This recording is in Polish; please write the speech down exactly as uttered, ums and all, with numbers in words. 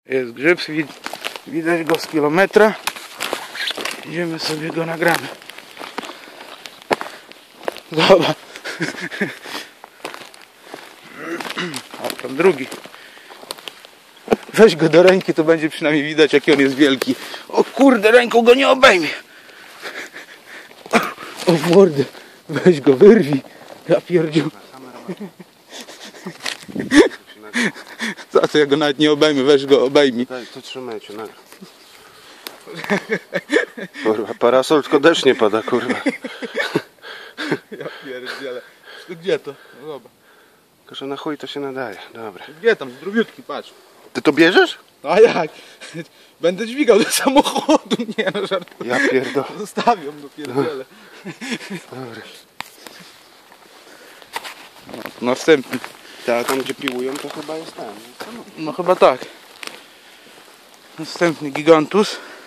Jest grzyb, widać go z kilometra. Idziemy sobie go nagramy. Dobra. A tam drugi. Weź go do ręki, to będzie przynajmniej widać, jaki on jest wielki. O kurde, ręką go nie obejmie. O w mordę. Weź go, wyrwij. Ja pierdziu. Za co ja go nawet nie obejmę, weź go, obejmij. Daj, to trzymajcie, na. Kurwa, parasol, tylko deszcz nie pada, kurwa. Ja pierdzielę. Gdzie to? No dobra. Tylko, że na chuj to się nadaje, dobra. Gdzie tam? Zdrowiutki, patrz. Ty to bierzesz? A jak? Będę dźwigał do samochodu. Nie no, żartuję. Ja pierdolę. Zostawiam do pierdziele. Dobra. No, następny. Ta, tam gdzie piłują, to chyba jest tam. No chyba tak. Następny gigantus.